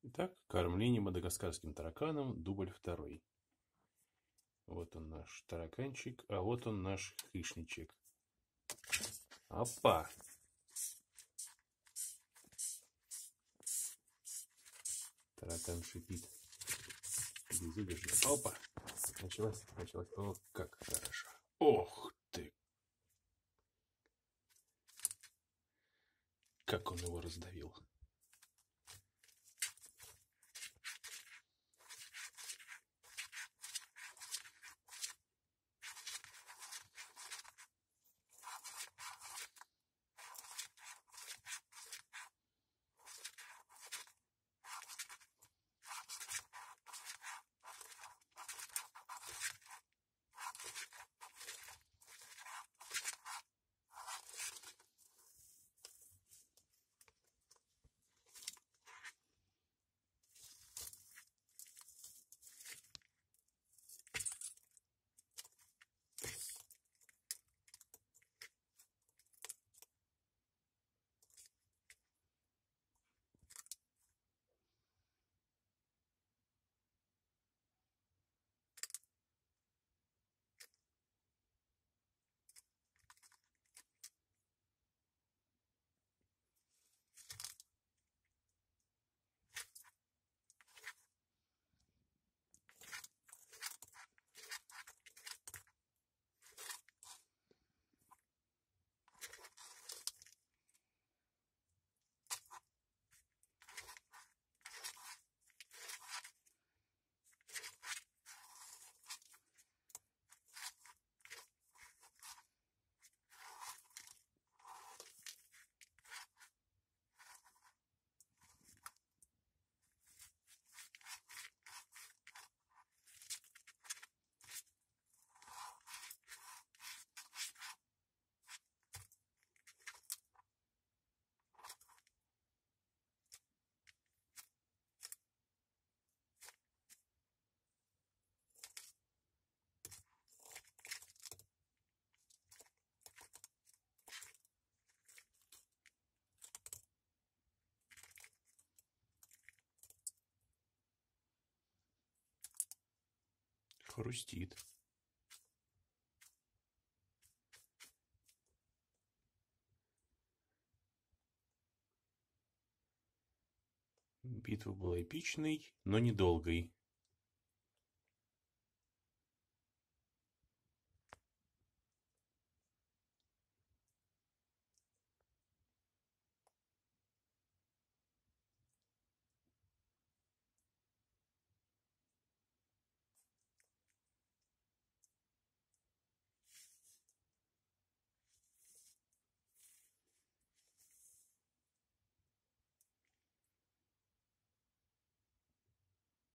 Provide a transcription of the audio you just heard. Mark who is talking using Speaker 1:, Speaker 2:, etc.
Speaker 1: Итак, кормление мадагаскарским тараканом, дубль 2. Вот он наш тараканчик, а вот он наш хищничек. Опа! Таракан шипит. Безудержно. Опа! Началось. О, как хорошо. Ох ты! Как он его раздавил. Хрустит. Битва была эпичной, но недолгой.